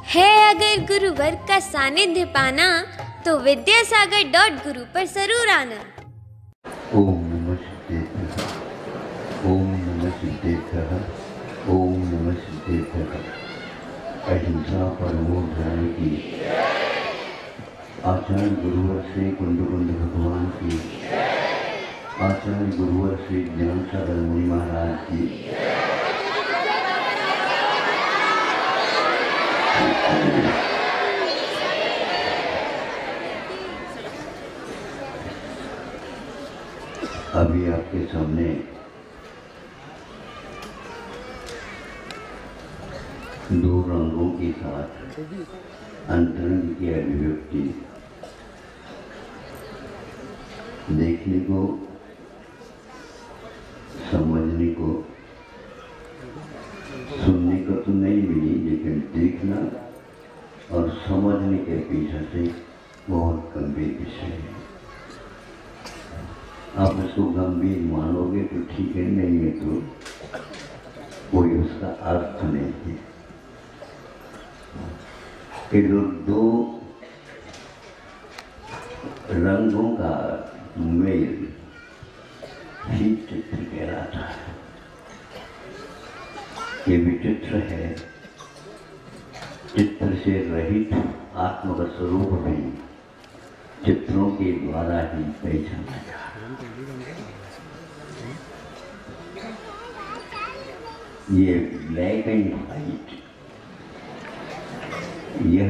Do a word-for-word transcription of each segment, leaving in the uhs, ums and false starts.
है अगर गुरुवर का सानिध्य पाना तो विद्यासागर डॉट गुरु पर जरूर आना। ओम नमः सिद्धेभ्यः, ओम नमः सिद्धेभ्यः, ओम नमः सिद्धेभ्यः। अहिंसा परमो धर्म की, आचार्य गुरुवर से कुंड कुंड भगवान की, आचार्य गुरुवर से ज्ञान सागर मुनि महाराज की। अभी आपके सामने दो रंगों के साथ अंतरंग की अभिव्यक्ति देखने को, समझने को, सुनने को तो नहीं मिली, लेकिन देखना और समझने के पीछे से बहुत गंभीर विषय है। आप उसको गंभीर मानोगे तो ठीक है, नहीं है तो कोई उसका अर्थ नहीं है। कि जो दो रंगों का मेल ही चित्र कहलाता है। ये विचित्र है। चित्र से रहित आत्मा का स्वरूप भी चित्रों के द्वारा ही पहचाना जाता है। ये ब्लैक एंड व्हाइट, यह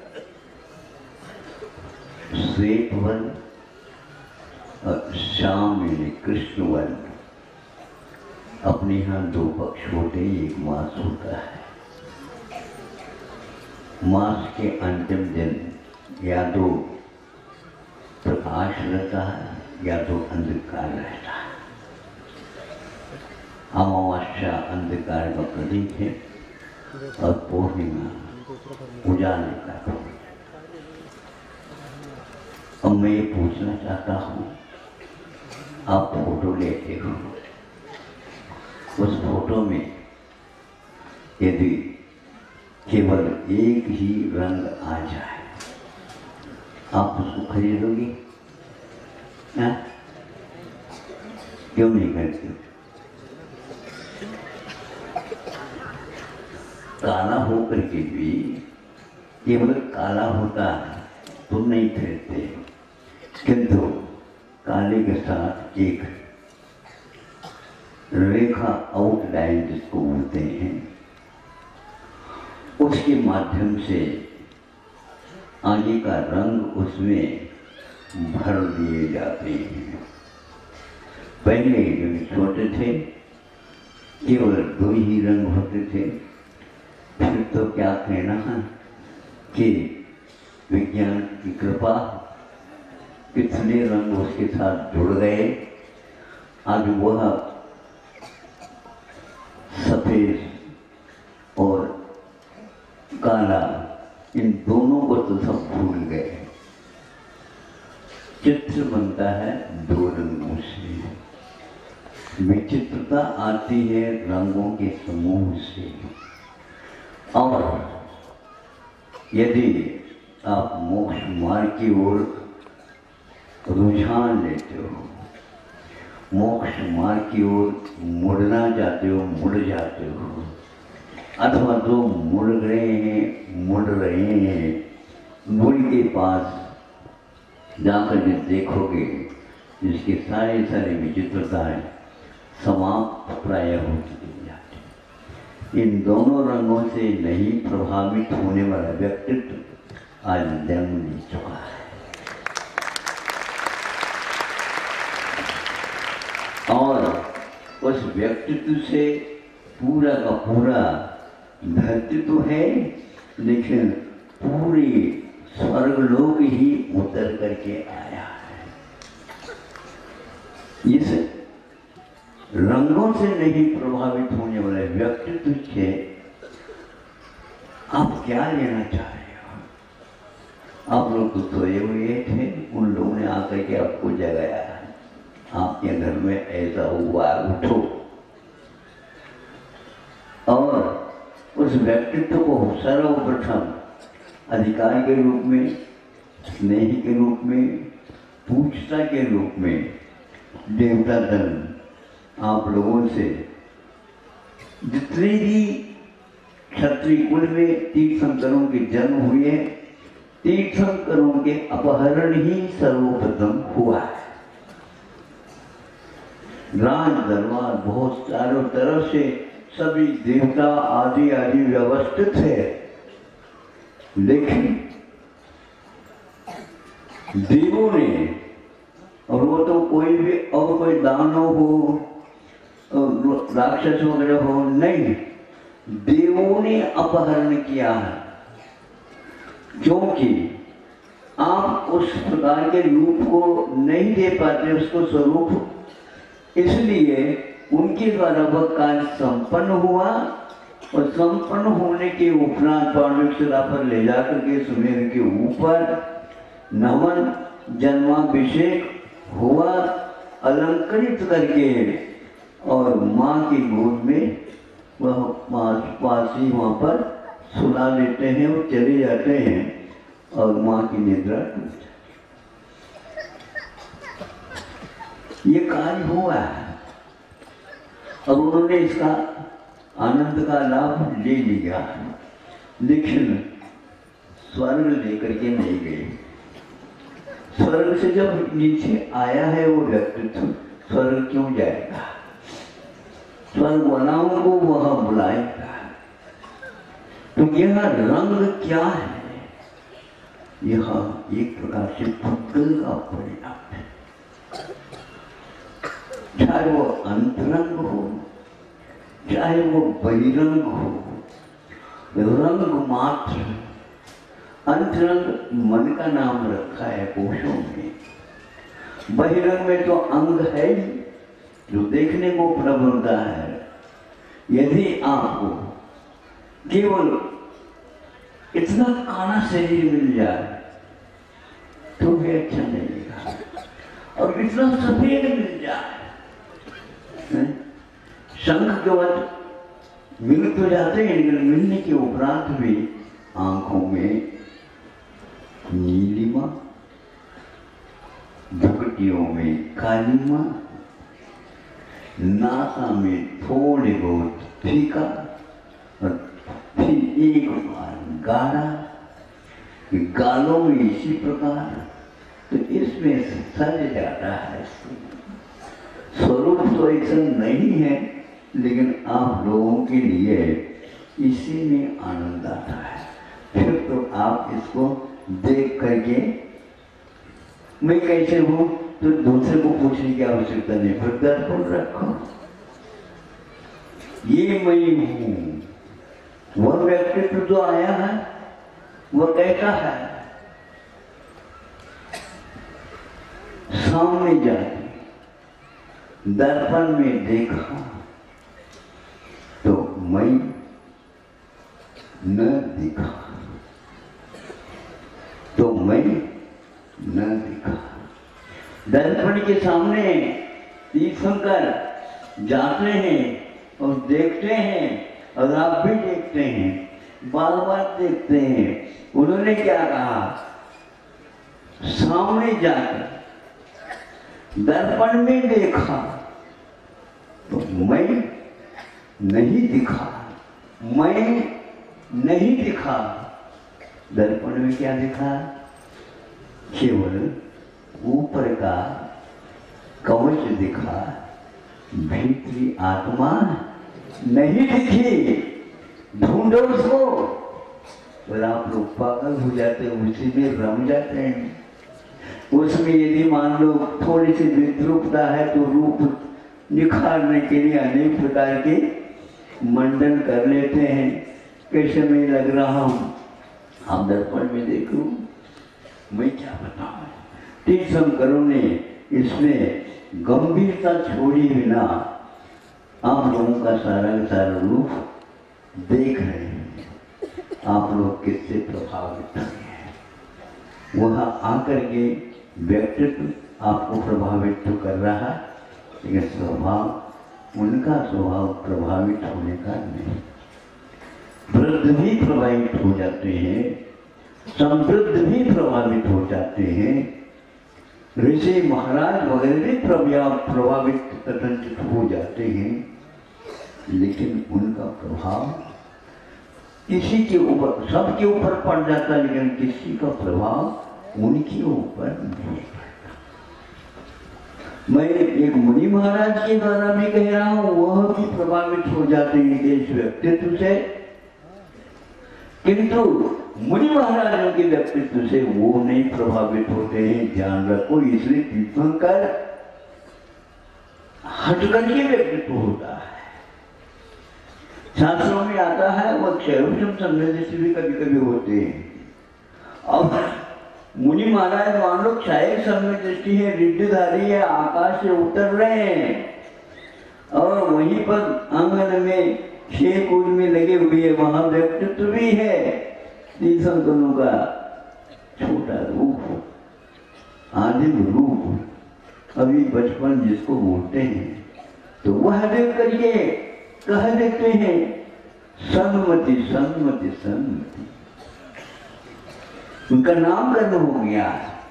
श्वेत वर्ण और श्याम यानी कृष्ण वर्ण, अपने यहाँ दो पक्ष होते हैं, एक मास होता है। मास के अंतिम दिन या तो प्रकाश रहता है या तो अंधकार रहता है। अमावस्या अंधकार का प्रतीक है और पूर्णिमा उजाले का प्रतीक। अब मैं ये पूछना चाहता हूँ, आप फोटो लेते हो, उस फोटो में यदि केवल एक ही रंग आ जाए, आप उसको खरीदोगे? हाँ? क्यों नहीं खरीदते? काला होकर के भी केवल काला होता है तो नहीं खरीदते, किंतु काले के साथ एक रेखा आउटलाइन जिसको बोलते हैं, उसके माध्यम से आगे का रंग उसमें भर दिए जाते हैं। पहले जब छोटे थे केवल दो ही रंग होते थे, फिर तो क्या कहना है कि विज्ञान की कृपा, कितने रंग उसके साथ जुड़ गए। आज वह सफेद और काला, इन दोनों को तो सब भूल गए। चित्र बनता है दो रंगों से। विचित्रता आती है रंगों के समूह से। और यदि आप मोक्ष मार्ग की ओर रुझान लेते हो, मोक्ष मार्ग की ओर मुड़ना चाहते हो, मुड़ जाते हो, अथवा जो मुड़ रहे हैं, मुड़ रहे हैं, मुड़ के पास जाकर जब देखोगे जिसके सारे सारे विचित्रताएं समाप्त प्राय हो चुकी जाती। इन दोनों रंगों से नहीं प्रभावित होने वाला व्यक्तित्व आज जन्म ले चुका है। और उस व्यक्तित्व से पूरा का पूरा धरती तो है, लेकिन पूरी स्वर्गलोक ही उतर करके आया है। इस रंगों से नहीं प्रभावित होने वाले व्यक्तित्व से आप क्या लेना चाह रहे हो? आप लोग तो सोए हुए थे, उन लोगों ने आकर के आपको जगाया। आपके घर में ऐसा हुआ, उठो। और उस उस व्यक्तित्व को सर्वप्रथम अधिकार के रूप में, स्नेह के रूप में, पूज्यता के रूप में देवता दल आप लोगों से जितने भी क्षत्रिय कुल में तीर्थंकरों के जन्म हुए, तीर्थंकरों के अपहरण ही सर्वप्रथम हुआ है। राज दरबार बहुत चारों तरफ से सभी देवता आदि आदि व्यवस्थित है, लेकिन देवों ने, और वो तो कोई भी और कोई दानव हो, राक्षस वगैरह हो, नहीं, देवों ने अपहरण किया है। क्योंकि आप उस प्रकार के रूप को नहीं दे पाते, उसको स्वरूप, इसलिए उनके द्वारा वह कार्य संपन्न हुआ और संपन्न होने के उपरांत पांडव शिला पर ले जाकर के सुमेर के ऊपर नमन जन्माभिषेक हुआ, अलंकृत करके, और माँ की गोद में वह पासी वहाँ पर सुला लेते हैं और चले जाते हैं और माँ की निद्रा टूट जाती। ये कार्य हुआ है और उन्होंने इसका आनंद का लाभ ले लिया, लेकिन स्वर्ग लेकर के नहीं गए। स्वर्ग से जब नीचे आया है वो व्यक्तित्व, स्वर्ग क्यों जाएगा? स्वर्ग वालाओं को वह बुलाएगा। तो यह रंग क्या है? यह एक प्रकार से पुद्गल का परिणाम है। चाहे वो अंतरंग हो, चाहे वो बहिरंग हो, रंग मात्र। अंतरंग मन का नाम रखा है कोशों में, बहिरंग में तो अंग है ही जो देखने को प्रबलता है। यदि आपको केवल इतना काला शरीर मिल जाए तो भी अच्छा नहीं लगेगा, और इतना सफेद मिल जाए, शंख के बाद मिल तो जाते हैं, लेकिन मिलने के उपरांत भी आंखों में नीलिमा, भुकटियों में कालिमा, नासा में थोड़े बहुत फीका, और फिर एक बार गाढ़ा, गालों में इसी प्रकार। तो इसमें सज जाता है। स्वरूप तो ऐसा नहीं है, लेकिन आप लोगों के लिए इसी में आनंद आता है। फिर तो आप इसको देख करके मैं कैसे हूँ तो दूसरे को पूछने की आवश्यकता नहीं, फिर दर्पण रखो, ये मैं हूँ। वह व्यक्तित्व जो आया है वह कैसा है? सामने जाके दर्पण में देखा तो मैं न दिखा, तो मैं न दिखा। दर्पण के सामने तीर्थंकर जाते हैं और देखते हैं, और आप भी देखते हैं, बार बार देखते हैं। उन्होंने क्या कहा? सामने जाकर दर्पण में देखा तो मैं नहीं दिखा, मैं नहीं दिखा। दर्पण में क्या दिखा? केवल ऊपर का कवच दिखा, भीतरी आत्मा नहीं दिखी। ढूंढो उसको। और आप लोग पागल हो जाते हैं, उसी में रम जाते हैं। उसमें यदि मान लो थोड़ी सी विद्रूपता है तो रूप निखारने के लिए अनेक प्रकार के मंडन कर लेते हैं। कैसे मैं लग रहा हूँ, आप दर्पण में देखो, मैं क्या बताऊँ। तीर्थंकरों ने इसमें गंभीरता छोड़ी बिना आप लोगों का सारा का सारा रूप देख रहे हैं। आप लोग किससे प्रभावित हैं? वह आकर के व्यक्तित्व आपको प्रभावित तो कर रहा है, लेकिन स्वभाव, उनका स्वभाव प्रभावित होने का नहीं। वृद्ध भी प्रभावित हो जाते हैं, समृद्ध भी प्रभावित हो जाते हैं, ऋषि महाराज वगैरह भी प्रभावित कथनचित हो जाते हैं, लेकिन उनका प्रभाव किसी के ऊपर, सबके ऊपर पड़ जाता है, लेकिन किसी का प्रभाव उनके ऊपर नहीं पड़ता। मैं एक मुनि महाराज के द्वारा भी कह रहा हूं, वह भी प्रभावित हो जाते हैं इस व्यक्तित्व से, किंतु मुनि महाराजों के व्यक्तित्व से वो नहीं प्रभावित होते हैं। ध्यान रखो, इसलिए तीर्थंकर हटकर के व्यक्तित्व होता है। शास्त्रों में आता है वह क्षयोषम संग्रह से भी कभी कभी होते हैं। अब मुनि महाराज मान लो क्षय समय दृष्टि है, रिद्धधारी है, आकाश से उतर रहे हैं और वहीं पर आंगन में खेल कूद में लगे हुए है, वहां व्यक्तित्व भी है तीर्थंकरों का छोटा रूप, आदिम रूप, अभी बचपन जिसको बोलते हैं, तो वह देख करके कह देते हैं सन्मति सन्मति सन्मति। उनका नामकरण हो गया।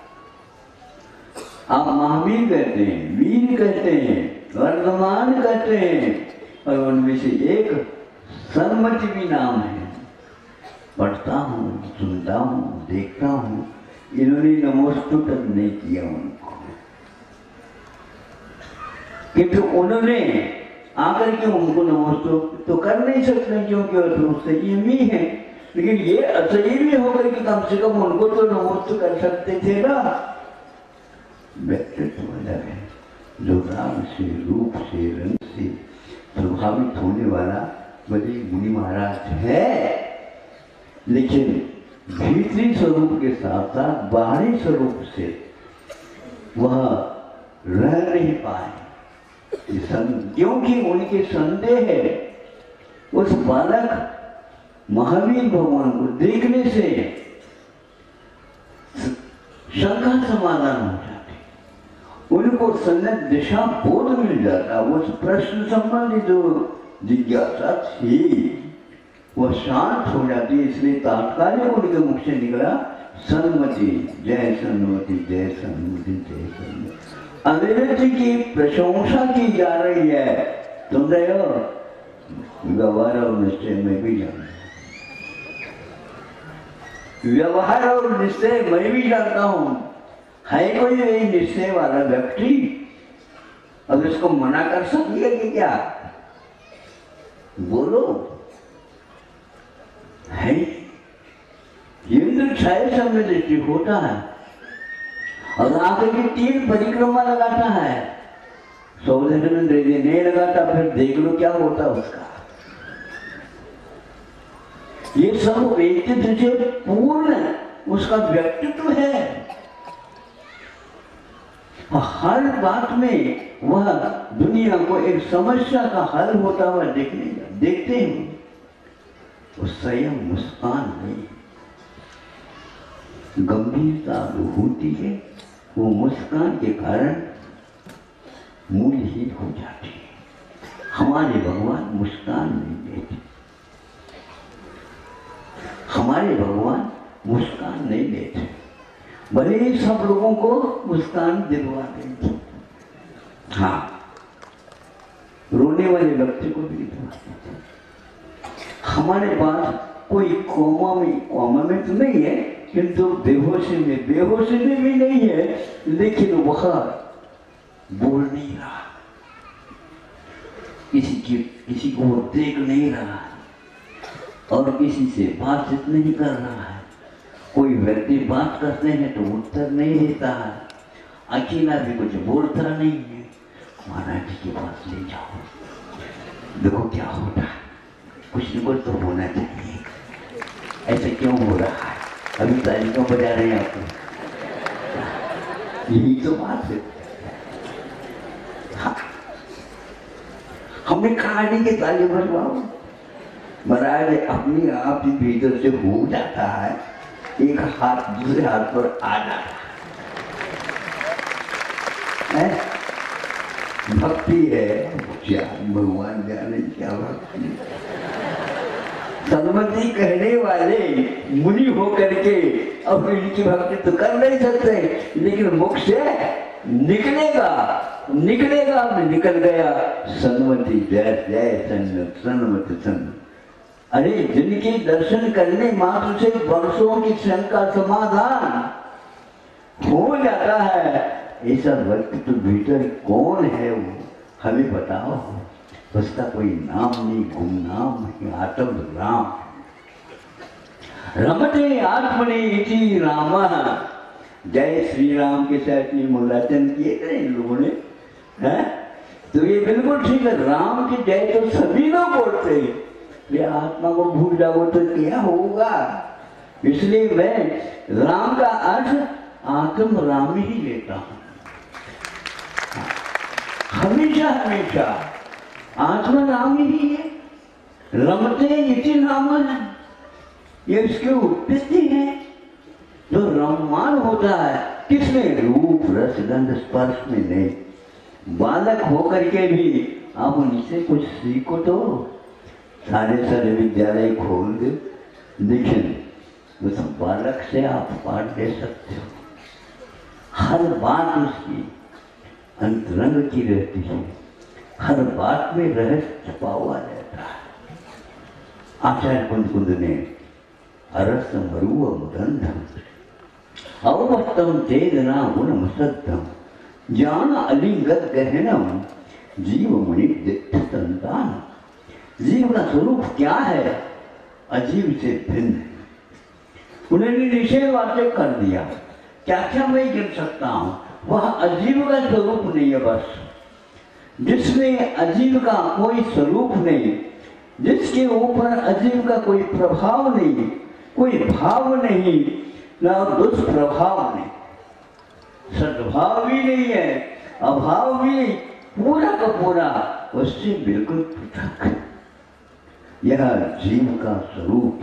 आप महावीर कहते हैं, वीर कहते हैं, वर्धमान कहते हैं, और उनमें से एक सन्मति भी नाम है। पढ़ता हूँ, सुनता हूँ, देखता हूँ, इन्होंने नमोस्तु तक नहीं किया उनको, किंतु उन्होंने आकर के उनको नमोस्तु तो कर नहीं सकते क्योंकि वह तो संयमी है, लेकिन ये असंयमी होकर के कम से कम उनको तो नमोस्तु कर सकते थे ना। व्यक्तित्व अलग है, जो राम से, रूप से, रंग से प्रभावित होने वाला बड़े मुनि महाराज है, लेकिन भीतरी स्वरूप के साथ साथ बाहरी स्वरूप से वह रह नहीं पाए, क्योंकि उनके संदेह है उस बालक महावीर भगवान को देखने से शंका समाधान हो जाती, उनको सन्नत दिशा बोध मिल जाता, उस प्रश्न संबंधी जो जिज्ञासा थी वह शांत हो जाती। इसलिए तात्कालिक उनके मुख से निकला सन्मति, जय सन्मति, जय सन्मति, जय सन्मति। अनिरुद्ध की प्रशंसा की जा रही है, तुम रहे हो व्यवहार और निश्चय में भी जानता, व्यवहार और निश्चय मैं भी जानता हूं। है कोई यही निश्चय वाला व्यक्ति, अब इसको मना कर सकेगा कि क्या? बोलो, है इंद्र छाया समय दृष्टि होता है और आकर के तीन परिक्रमा लगाता है, सौदेशन नहीं लगाता, फिर देख लो क्या होता उसका। ये सब व्यक्तित्व से पूर्ण उसका व्यक्तित्व है। हर बात में वह दुनिया को एक समस्या का हल होता हुआ देखने देखते हैं, वो स्वयं मुस्कान नहीं, गंभीरता जो होती है वो मुस्कान के कारण मूल्यहीन हो जाती है। हमारे भगवान मुस्कान नहीं देते, हमारे भगवान मुस्कान नहीं देते, भले ही सब लोगों को मुस्कान दिलवा देते, हाँ रोने वाले व्यक्ति को भी दिलवा देते। हमारे पास कोई कोमा में कोमा में तो नहीं है, किंतु बेहोशी में बेहोशी में भी नहीं है, लेकिन वह बोल नहीं रहा, किसी की किसी को देख नहीं रहा और किसी से बातचीत नहीं कर रहा है। कोई व्यक्ति बात करते हैं तो उत्तर नहीं देता है, अकेला भी कुछ बोलता नहीं है। महाराज जी के पास ले जाओ, देखो क्या होता है, कुछ न कुछ तो होना चाहिए, ऐसा क्यों हो रहा है? अभी ताली क्यों बजा रहे हैं आपको? यही तो बात है। हाँ। हमने कहा नहीं कि ताली बजवाओ, महाराज अपनी आप ही भीतर से हो जाता है, एक हाथ दूसरे हाथ पर आ जाता है, भक्ति है, क्या भगवान जाने क्या भक्ति। सन्मति कहने वाले मुनि होकर के अब इनकी भक्ति तो कर नहीं सकते, लेकिन मुख से निकलेगा निकलेगा अब निकल गया सन्मति जय जय सन सन्मति सन। अरे जिनके दर्शन करने मात्र से वर्षों की शंका का समाधान हो जाता है, ऐसा व्यक्ति तो भीतर कौन है वो हमें बताओ। उसका कोई नाम नहीं, गुमनाम नहीं, आत्म राम। रमते आत्मने इति राम। जय श्री राम के साथ ये मुलाकात किए थे इन लोगों ने, हैं? तो ये बिल्कुल ठीक है, राम की जय तो सभी लोग बोलते हैं, ये आत्मा को भूल जाओ तो क्या होगा। इसलिए मैं राम का अर्थ आत्म राम ही लेता हूं, हमेशा हमेशा आत्मा राम ही है। रमते इति नाम है, ये इसकी उत्पत्ति है। जो रममान होता है किसमें? रूप रस गंध स्पर्श में नहीं। बालक होकर के भी आप उनसे कुछ सीखो तो, सारे सारे विद्यालय खोल दे, लेकिन उस बालक से आप पाठ ले सकते हो। हर बात उसकी अंतरंग की रहती है, हर बात में रहस्य छुपा हुआ रहता है। आचार्य कुंद कुंद ने अरस मरुव मुदंधम अवस्तम तेजना गुणम सद्धम ज्ञान अलिंगत गहनम जीव मुनि दिट्ठ संतान। जीव का स्वरूप क्या है? अजीव से भिन्न है। उन्होंने निश्चय वाक्य कर दिया, क्या क्या मैं गिन सकता हूं, वह अजीव का स्वरूप नहीं है। बस जिसमें अजीव का कोई स्वरूप नहीं, जिसके ऊपर अजीव का कोई प्रभाव नहीं, कोई भाव नहीं, ना दुष्प्रभाव नहीं, सद्भाव भी नहीं है, अभाव भी नहीं, पूरा का पूरा उससे बिल्कुल पृथक। यह जीव का स्वरूप,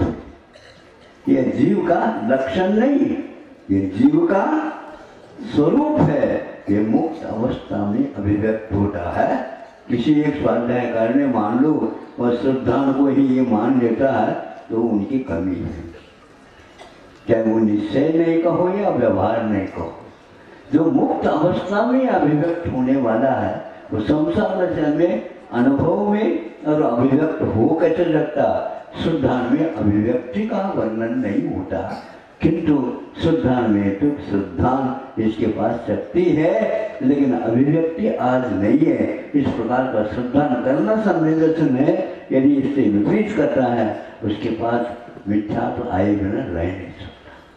यह जीव का लक्षण नहीं, यह जीव का स्वरूप है। ये मुक्त अवस्था में अभिव्यक्त होता है। किसी एक स्वाध्याय करने मान लो और श्रद्धान को ही ये मान लेता है तो उनकी कमी है। चाहे वो निश्चय नहीं कहो या व्यवहार नहीं कहो, जो मुक्त अवस्था में अभिव्यक्त होने वाला है वो संसार दशा में, अनुभव में और अभिव्यक्त हो कैसे सकता। शुद्धान में अभिव्यक्ति का वर्णन नहीं होता, किंतु शुद्धान में तो शुद्धान इसके पास शक्ति है, लेकिन अभिव्यक्ति आज नहीं है। इस प्रकार का शुद्धान करना संवेदन है। यदि इससे विपरीत करता है उसके पास मिथ्या तो आए बिना रह नहीं सकता।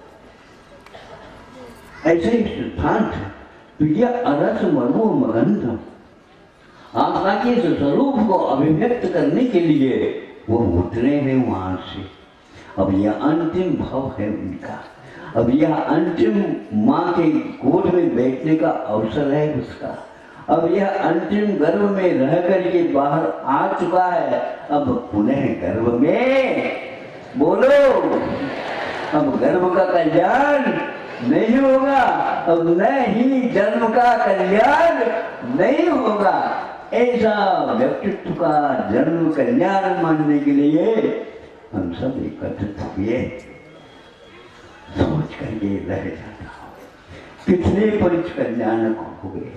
ऐसे ही सिद्धांत है। तो यह अरस मरु मगंध आत्मा के स्वरूप को अभिव्यक्त करने के लिए वो उतरे हैं वहां से। अब यह अंतिम भाव है उनका, अब यह अंतिम माँ के गोद में बैठने का अवसर है उसका। अब यह अंतिम गर्भ में रह कर के बाहर आ चुका है, अब पुनः गर्भ में बोलो, अब गर्भ का कल्याण नहीं होगा, अब न ही जन्म का कल्याण नहीं होगा। ऐसा व्यक्तित्व का जन्म कल्याण मानने के लिए हम सब एकत्रित हुए। सोच करके रह जाता हूं कितने पंच कल्याण हो गए।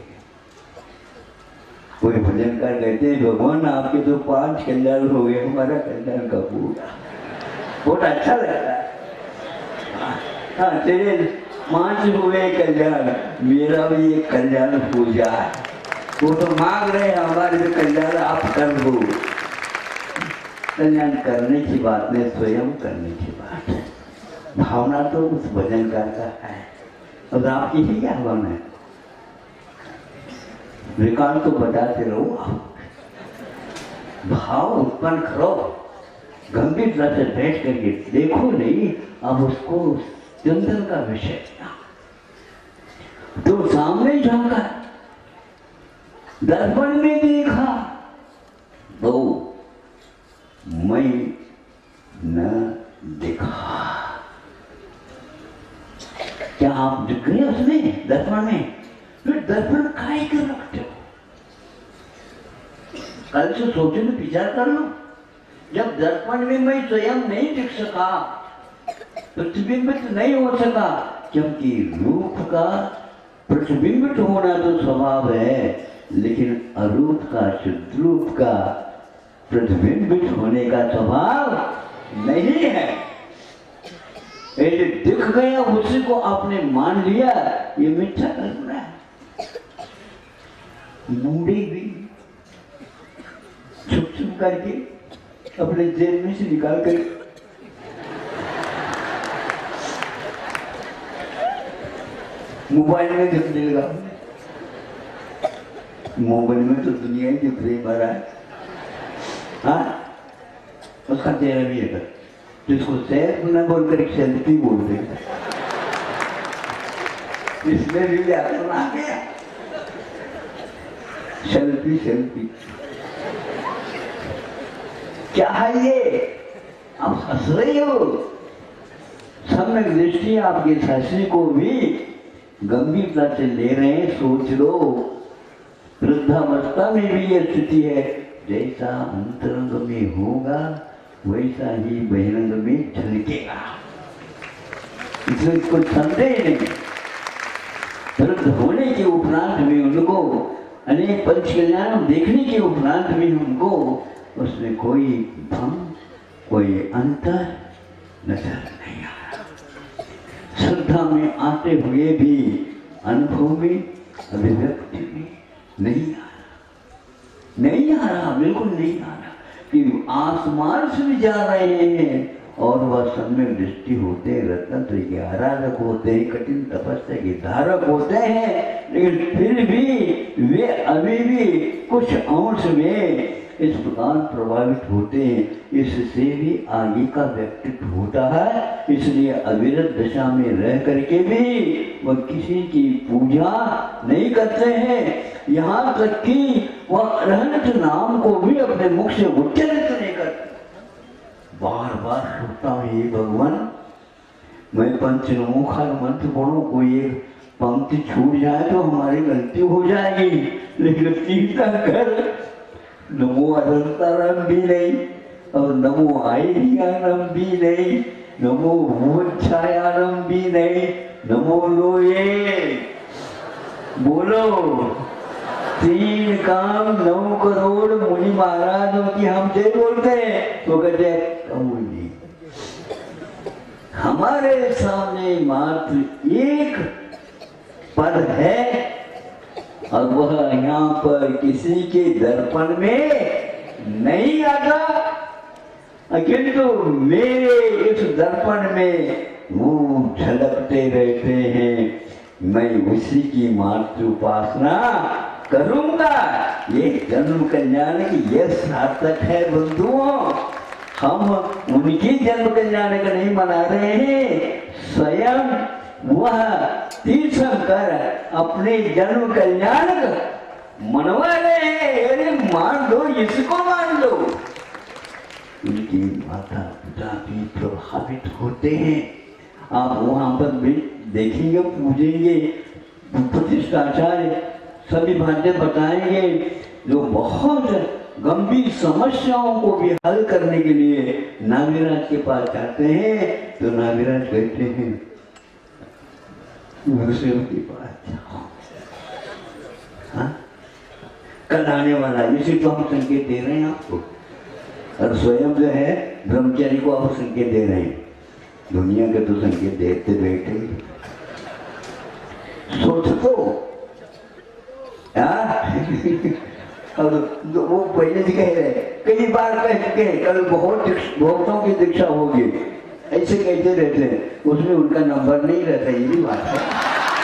कोई भजन कर कहते हैं भगवान आपके तो पांच कल्याण हो गए, हमारा कल्याण का पूरा। बहुत अच्छा लगता है। हाँ तेरे पांच हुए कल्याण, मेरा भी एक कल्याण हो जाए। वो तो मांग रहे हमारे भी कल्याण आप कर दो। कल्याण करने की बात नहीं, स्वयं करने की बात है। भावना तो उस भजनकार का है, और आपकी ही क्या भावना है? विकास तो बताते रहो, आप भाव उत्पन्न करो, गंभीरता से बैठ करके देखो नहीं। अब उसको चिंतन का विषय तो सामने झांका, दर्पण में देखा तो मैं न देखा। क्या आप दिख रहे उसमें दर्पण में? फिर दर्पण काहे के रखते हो? कल से सोचो तो विचार कर लो, जब दर्पण में मैं स्वयं नहीं दिख सका, प्रतिबिंबित नहीं हो सका, क्योंकि रूप का प्रतिबिंबित होना तो स्वभाव है, लेकिन अरूप का, शुद्ध रूप का प्रतिबिंबित होने का स्वभाव नहीं है। ये जो दिख गया उसी को आपने मान लिया, ये मिथ्या कल्पना है। मूढ़ी भी छुप छुप करके अपने जेब में से निकाल कर मोबाइल में दिखने लगा। मोबाइल में तो दुनिया ही दिख रही भरा है। हाँ, उसका चेहरा भी है, जिसको सेल्फ न बोलकर एक सेल्फी बोलते, इसमें भी व्याकरण आ गया। सेल्फी सेल्फी क्या है ये? आप हंस रही हो। सम्यक दृष्टि आपके हंसने को भी गंभीरता से ले रहे हैं। सोच लो, वृद्धावस्था में भी ये स्थिति है, जैसा अंतरंग में होगा वैसा ही बहिरंग में झलकेगा, इसमें कुछ संदेह नहीं। वृद्ध होने के उपरांत में उनको अनेक पंच कल्याण देखने के उपरांत में हमको उसमें कोई भ्रम, कोई अंतर नजर नहीं आ रहा। श्रद्धा में आते हुए भी अनुभव में, अभिव्यक्ति में नहीं आ रहा, नहीं आ रहा, बिल्कुल नहीं आ रहा। कि आसमान से भी जा रहे हैं और वह सम्यक दृष्टि होते हैं, रत्नत्र के आराधक होते हैं, कठिन तपस्या के धारक होते हैं, लेकिन फिर भी वे अभी भी कुछ अंश में इस प्रकार प्रभावित होते हैं। इससे भी आगे का व्यक्तित्व होता है। इसलिए अविरत दशा में रह करके भी वह किसी की पूजा नहीं करते हैं, यहाँ तक कि वह अरहंत नाम को भी अपने मुख से उच्चारित नहीं करते। बार बार सोचता हूँ, ये भगवान, मैं पंचमुखा मंत्र पढ़ूं, कोई एक पंक्ति छूट जाए तो हमारी गलती हो जाएगी, लेकिन चिंता कर, नमो अनंतारम भी नहीं और नमो आयरियानम भी नहीं, नमो भूच्छायानम भी नहीं, नमो लोये बोलो। तीन काम नौ करोड़ मुनि महाराजों की हम जय बोलते हैं तो कहते कबूली। हमारे सामने मात्र एक पद है और वह यहाँ पर किसी के दर्पण में नहीं आता, किंतु मेरे इस दर्पण में वो झलकते रहते हैं। मैं उसी की मात्र उपासना करूंगा। ये जन्म कल्याण की यह सार्थक है बंधुओं। हम उनकी जन्म कल्याण का नहीं मना रहे हैं, स्वयं वह तीर्थंकर अपने जन्म कल्याण मनवा रहे हैं। अरे मान लो, इसको मान लो। उनकी माता पिता भी प्रभावित होते हैं। आप वहां पर भी देखेंगे, पूजेंगे, प्रतिष्ठाचार्य सभी बातें बताएंगे जो बहुत गंभीर समस्याओं को भी हल करने के लिए नागराज के पास जाते हैं। तो नागराज कहते हैं गुरुदेव के पास जाओ। हाँ, कल आने वाला, इसी तो हम संकेत दे रहे हैं आपको, और स्वयं जो है ब्रह्मचारी को आप संकेत दे रहे हैं। दुनिया के तो संकेत देते बैठे, सोच तो और वो पहले से कह रहे, कई बार कह चुके हैं, कल बहुत बहुतों की दीक्षा होगी, ऐसे कहते रहते हैं, उसमें उनका नंबर नहीं रहता, ये भी बात है,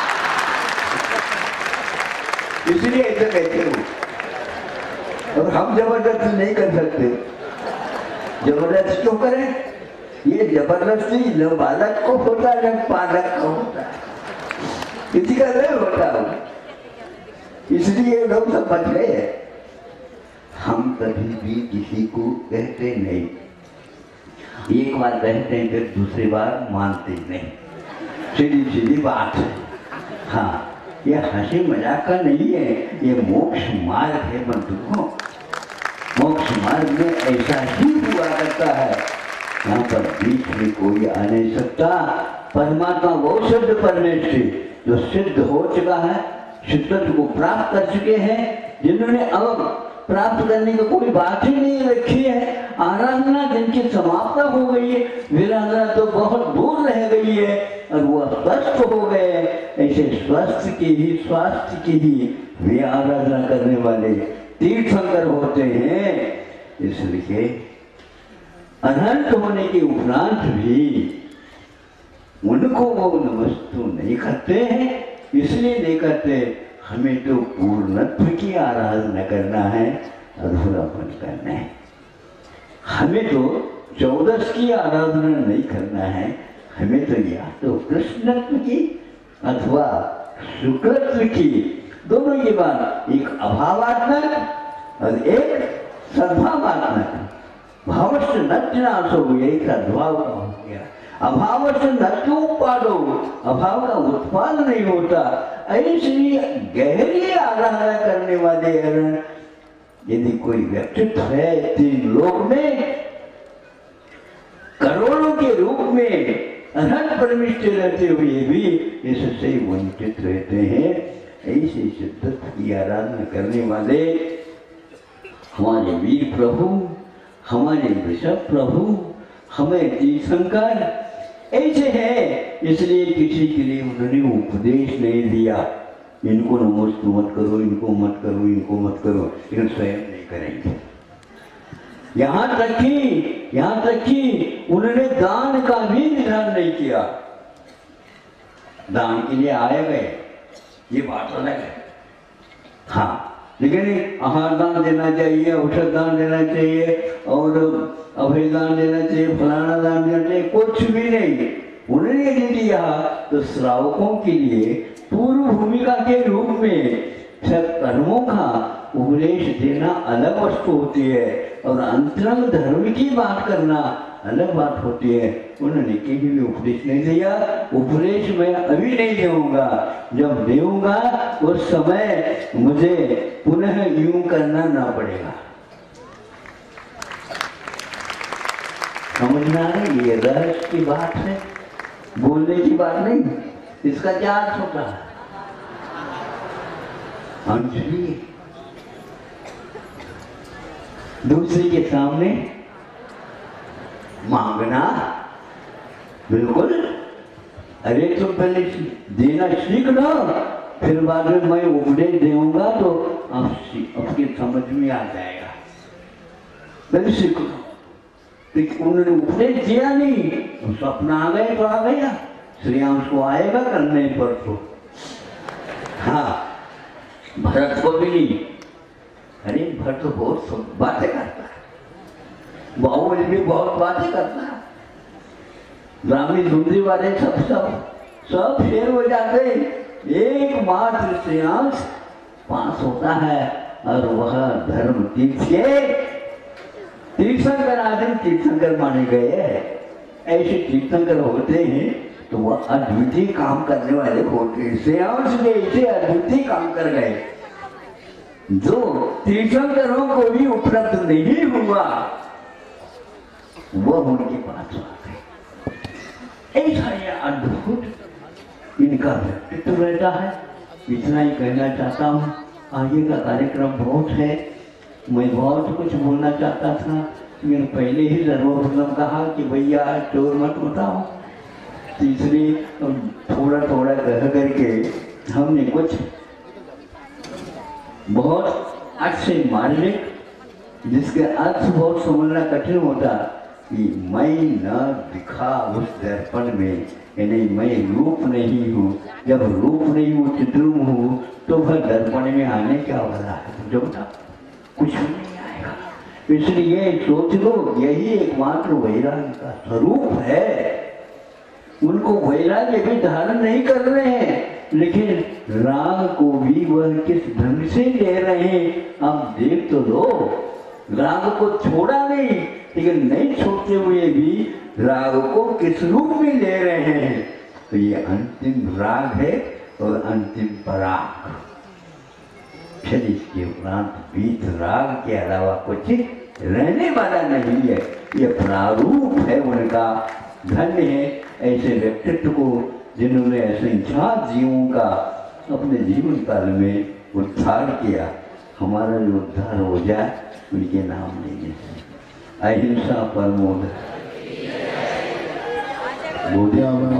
इसलिए ऐसे कहते हो। और हम जबरदस्ती नहीं कर सकते। जबरदस्ती क्यों करें? ये जबरदस्ती न बालक को होता है न पालक को होता है, किसी का नहीं होता हो। इसलिए लोग सब बच गए हैं। हम कभी भी किसी को कहते नहीं, एक बार कहते हैं फिर दूसरी बार मानते नहीं, सीधी सीधी बात है। हाँ, ये हंसी मजाक का नहीं है, ये मोक्ष मार्ग है बंधुओं। मोक्ष मार्ग में ऐसा ही हुआ करता है, यहाँ पर बीच में कोई आ नहीं सकता। परमात्मा वो सिद्ध परमेश्वरी जो सिद्ध हो चुका है, सिद्धत्व को प्राप्त कर चुके हैं, जिन्होंने अब प्राप्त करने की कोई बात ही नहीं रखी है। आराधना जिनकी समाप्त हो गई है, वीरांगना तो बहुत दूर रह गई है और वो स्वस्थ हो गए। ऐसे स्वस्थ की ही स्वास्थ्य की ही वे आराधना करने वाले तीर्थंकर होते हैं। इसलिए अनंत होने के उपरांत भी उनको वो नमस्तु नहीं करते हैं। इसलिए नहीं करते, हमें तो पूर्णत्व की आराधना करना है, अधूरापन करना है। हमें तो चौदस की आराधना नहीं करना है, हमें तो या तो कृष्णत्व की अथवा शुक्रत्व की, दोनों की बात, एक अभावात्मक और एक सद्भावात्मक। भावश्च नत्यनाश हो गया, एक सद्भाव का हो गया। अभाव से नत्योपादो, अभाव का उत्पाद नहीं होता। ऐसी गहरी आराधना करने वाले यदि कोई व्यक्तित्व है तीन लोक में, करोड़ों के रूप में अनंत परमेश्वर रहते हुए भी इससे वंचित रहते हैं, ऐसे सिद्धत्व की आराधना करने वाले हमारे वीर प्रभु, हमारे वृषभ प्रभु, हमें तीर्थंकर ऐसे है। इसलिए किसी के लिए उन्होंने उपदेश नहीं दिया, इनको नमस्तु मत करो, इनको मत करो, इनको मत करो, लेकिन स्वयं नहीं करेंगे। यहाँ तक कि यहाँ तक कि उन्होंने दान का भी निधान नहीं किया। दान के लिए आए गए, ये बात अलग है, हाँ, लेकिन आहार दान देना चाहिए, औषध दान देना चाहिए और अभय दान देना चाहिए, फलाना दान देना चाहिए, कुछ भी नहीं। उन्होंने यदि दिया तो श्रावकों के लिए पूर्व भूमिका के रूप में सब कर्मों का उपदेश देना अलग वस्तु होती है और अंतरंग धर्म की बात करना अलग बात होती है। उन्होंने कहीं भी उपदेश नहीं दिया। उपदेश मैं अभी नहीं दूंगा, जब दूंगा उस समय मुझे पुनः यूं करना ना पड़ेगा। समझना है, ये रहस्य की बात है, बोलने की बात नहीं। इसका क्या अर्थ होता है? अंजलि दूसरे के सामने मांगना, बिल्कुल। अरे तुम पहले देना सीख लो, फिर बाद में मैं उपदेश दूंगा तो आपकी समझ में आ जाएगा। पहले सीख लो। उन्होंने उपदेश दिया नहीं, तो सपना आ गए तो आ गया, श्रेयांश को आएगा करने पर तो। हाँ, भरत को भी नहीं। अरे भरत तो बहुत बातें करता है, बाहुबली भी बहुत बातें करता है, ग्रामीण सुंदरी वाले सब सब सब शेर हो जाते, एकमात्र श्रेयांश पास होता है और वह धर्म तीर्थ के तीर्थंकर आदि तीर्थंकर माने गए हैं। ऐसे तीर्थंकर होते हैं तो वह अद्वितीय काम करने वाले होते हैं। श्रेयांश ने ऐसे अद्वितीय काम कर गए जो तीर्थंकरों को भी उपलब्ध नहीं हुआ, वह उनके पास आ गए। ऐसा यह अद्भुत इनका व्यक्तित्व रहता है। इतना ही कहना चाहता हूँ। आगे का कार्यक्रम बहुत है, मैं बहुत कुछ बोलना चाहता था, मैंने पहले ही सर्वप्रथम कहा कि भैया चोर मत बताओ, तीसरी थोड़ा थोड़ा कह करके हमने कुछ बहुत अच्छे मार्मिक, जिसके अर्थ बहुत समझना कठिन होता कि मैं न दिखा उस दर्पण में, यानी मैं रूप नहीं हूँ। जब रूप नहीं हूँ, चिद्रूप हूँ, तो वह दर्पण में आने क्या वाला है? जो बता, कुछ भी नहीं आएगा। इसलिए सोच लो, यही एकमात्र वैराग्य का स्वरूप है। उनको वैराग्य भी धारण नहीं कर रहे हैं, लेकिन राग को भी वह किस ढंग से ले रहे हैं आप देख तो लो। राग को छोड़ा नहीं, लेकिन नहीं छोड़ते हुए भी राग को किस रूप में ले रहे हैं। तो ये अंतिम राग है और अंतिम पराग। फिर इसके उपरांत बीत राग के अलावा कुछ रहने वाला नहीं है। ये प्रारूप है उनका। धन्य है ऐसे व्यक्तित्व को जिन्होंने असंख्यात जीवों का अपने जीवन काल में उद्धार किया। हमारा जो उद्धार हो जाए उनके नाम लेंगे। अहिंसा परमो धर्म।